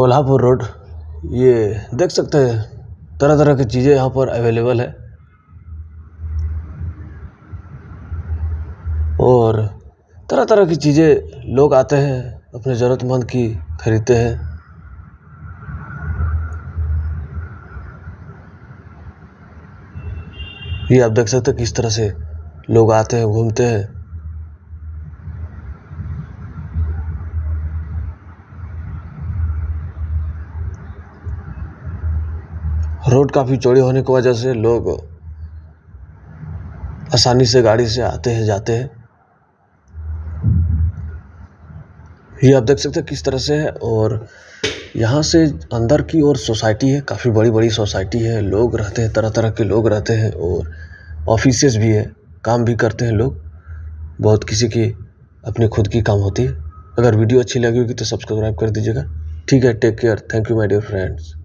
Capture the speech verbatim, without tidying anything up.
Kolhapur road, ये देख सकते हैं तरह तरह की चीज़ें यहाँ पर अवेलेबल है और तरह तरह की चीज़ें लोग आते हैं अपने ज़रूरतमंद की खरीदते हैं। ये आप देख सकते हैं किस तरह से लोग आते हैं, घूमते हैं। रोड काफ़ी चौड़ी होने की वजह से लोग आसानी से गाड़ी से आते हैं, जाते हैं। ये आप देख सकते हैं किस तरह से है और यहाँ से अंदर की ओर सोसाइटी है, काफ़ी बड़ी बड़ी सोसाइटी है, लोग रहते हैं, तरह तरह के लोग रहते हैं और ऑफिसेस भी है, काम भी करते हैं लोग। बहुत किसी की अपनी खुद की काम होती है। अगर वीडियो अच्छी लगी होगी तो सब्सक्राइब कर दीजिएगा। ठीक है, take care, thank you my dear friends.